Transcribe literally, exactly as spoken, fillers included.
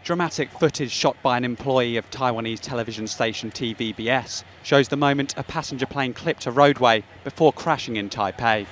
Dramatic footage shot by an employee of Taiwanese television station T V B S shows the moment a passenger plane clipped a roadway before crashing in Taipei.